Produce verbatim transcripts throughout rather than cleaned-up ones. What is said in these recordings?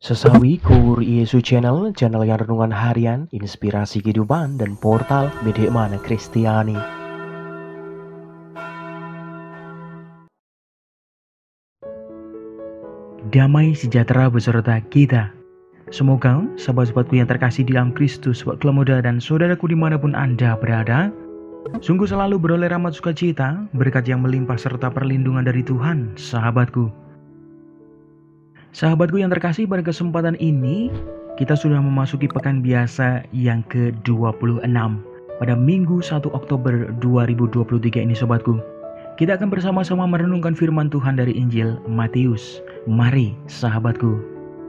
Sesawi Kur Yesu Channel, channel yang renungan harian, inspirasi kehidupan, dan portal Bedekmana Kristiani. Damai sejahtera beserta kita. Semoga sahabat-sahabatku yang terkasih di dalam Kristus, sahabat Kelamuda dan saudaraku dimanapun Anda berada, sungguh selalu beroleh rahmat sukacita, berkat yang melimpah serta perlindungan dari Tuhan, sahabatku. Sahabatku yang terkasih, pada kesempatan ini kita sudah memasuki pekan biasa yang ke dua puluh enam pada Minggu satu Oktober dua ribu dua puluh tiga ini, sahabatku. Kita akan bersama-sama merenungkan firman Tuhan dari Injil Matius. Mari sahabatku.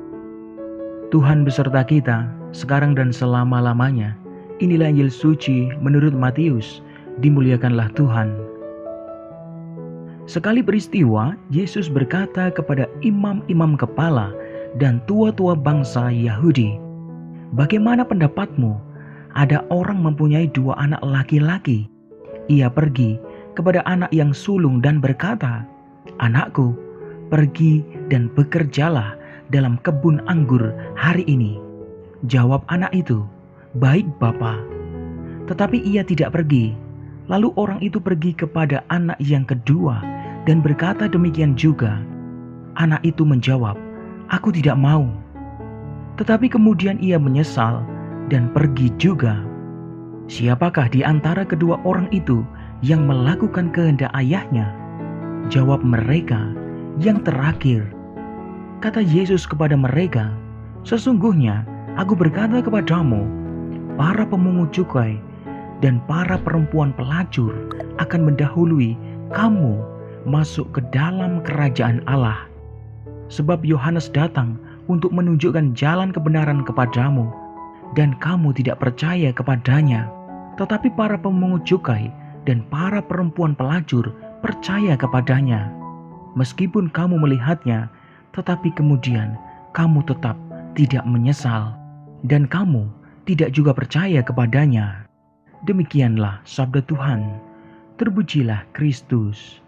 Tuhan beserta kita sekarang dan selama-lamanya. Inilah Injil suci menurut Matius. Dimuliakanlah Tuhan. Sekali peristiwa, Yesus berkata kepada imam-imam kepala dan tua-tua bangsa Yahudi, "Bagaimana pendapatmu? Ada orang mempunyai dua anak laki-laki. Ia pergi kepada anak yang sulung dan berkata, 'Anakku, pergi dan bekerjalah dalam kebun anggur hari ini.' Jawab anak itu, 'Baik, Bapa.' Tetapi ia tidak pergi. Lalu orang itu pergi kepada anak yang kedua dan berkata demikian juga. Anak itu menjawab, 'Aku tidak mau.' Tetapi kemudian ia menyesal dan pergi juga. Siapakah di antara kedua orang itu yang melakukan kehendak ayahnya?" Jawab mereka, "Yang terakhir." Kata Yesus kepada mereka, "Sesungguhnya aku berkata kepadamu, para pemungut cukai dan para perempuan pelacur akan mendahului kamu masuk ke dalam kerajaan Allah. Sebab Yohanes datang untuk menunjukkan jalan kebenaran kepadamu, dan kamu tidak percaya kepadanya. Tetapi para pemungut cukai dan para perempuan pelacur percaya kepadanya. Meskipun kamu melihatnya, tetapi kemudian kamu tetap tidak menyesal, dan kamu tidak juga percaya kepadanya." Demikianlah sabda Tuhan. Terpujilah Kristus.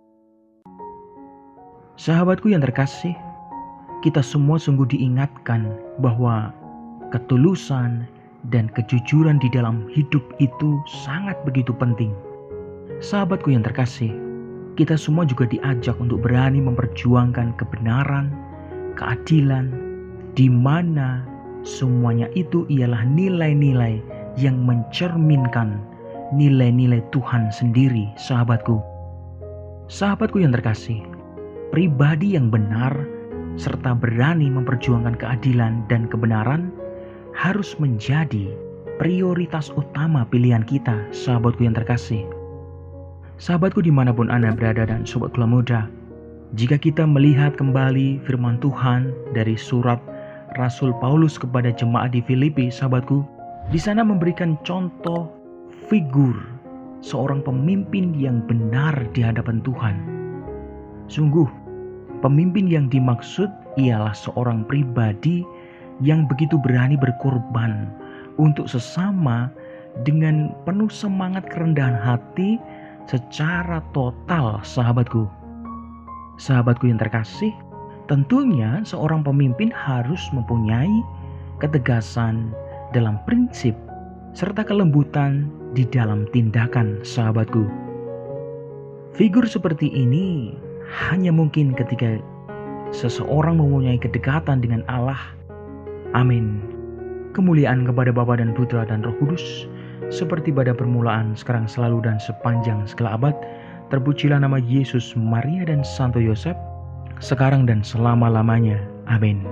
Sahabatku yang terkasih, kita semua sungguh diingatkan bahwa ketulusan dan kejujuran di dalam hidup itu sangat begitu penting. Sahabatku yang terkasih, kita semua juga diajak untuk berani memperjuangkan kebenaran, keadilan, di mana semuanya itu ialah nilai-nilai yang mencerminkan nilai-nilai Tuhan sendiri, sahabatku. Sahabatku yang terkasih, pribadi yang benar serta berani memperjuangkan keadilan dan kebenaran harus menjadi prioritas utama pilihan kita, sahabatku yang terkasih. Sahabatku dimanapun Anda berada dan sobat Kelamuda, jika kita melihat kembali firman Tuhan dari surat Rasul Paulus kepada jemaat di Filipi, sahabatku, di sana memberikan contoh figur seorang pemimpin yang benar di hadapan Tuhan. Sungguh, pemimpin yang dimaksud ialah seorang pribadi yang begitu berani berkorban untuk sesama dengan penuh semangat kerendahan hati secara total, sahabatku. Sahabatku yang terkasih, tentunya seorang pemimpin harus mempunyai ketegasan dalam prinsip serta kelembutan di dalam tindakan, sahabatku. Figur seperti ini hanya mungkin ketika seseorang mempunyai kedekatan dengan Allah. Amin. Kemuliaan kepada Bapa dan Putra dan Roh Kudus, seperti pada permulaan, sekarang, selalu, dan sepanjang segala abad. Terpujilah nama Yesus, Maria, dan Santo Yosef, sekarang dan selama-lamanya. Amin.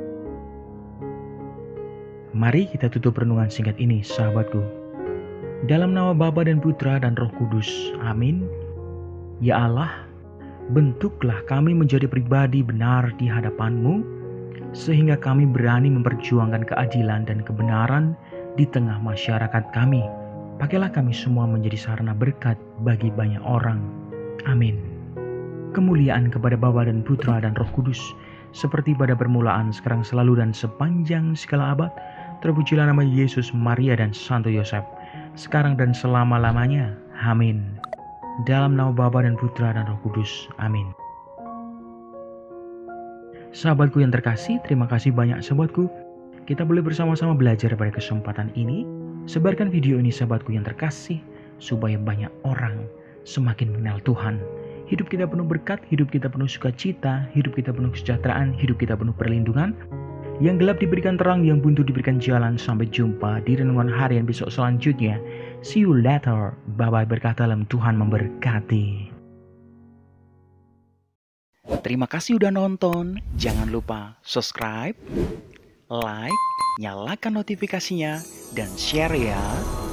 Mari kita tutup renungan singkat ini, sahabatku. Dalam nama Bapa dan Putra dan Roh Kudus. Amin. Ya Allah, bentuklah kami menjadi pribadi benar di hadapan-Mu, sehingga kami berani memperjuangkan keadilan dan kebenaran di tengah masyarakat kami. Pakailah kami semua menjadi sarana berkat bagi banyak orang. Amin. Kemuliaan kepada Bapa dan Putra dan Roh Kudus, seperti pada permulaan, sekarang, selalu, dan sepanjang segala abad. Terpujilah nama Yesus, Maria, dan Santo Yosef, sekarang dan selama-lamanya. Amin. Dalam nama Bapa dan Putra dan Roh Kudus. Amin. Sahabatku yang terkasih, terima kasih banyak sahabatku. Kita boleh bersama-sama belajar pada kesempatan ini. Sebarkan video ini sahabatku yang terkasih, supaya banyak orang semakin mengenal Tuhan. Hidup kita penuh berkat, hidup kita penuh sukacita, hidup kita penuh kesejahteraan, hidup kita penuh perlindungan. Yang gelap diberikan terang, yang buntu diberikan jalan. Sampai jumpa di renungan harian besok selanjutnya. See you later. Bye-bye, berkata dalam Tuhan memberkati. Terima kasih udah nonton. Jangan lupa subscribe, like, nyalakan notifikasinya, dan share ya.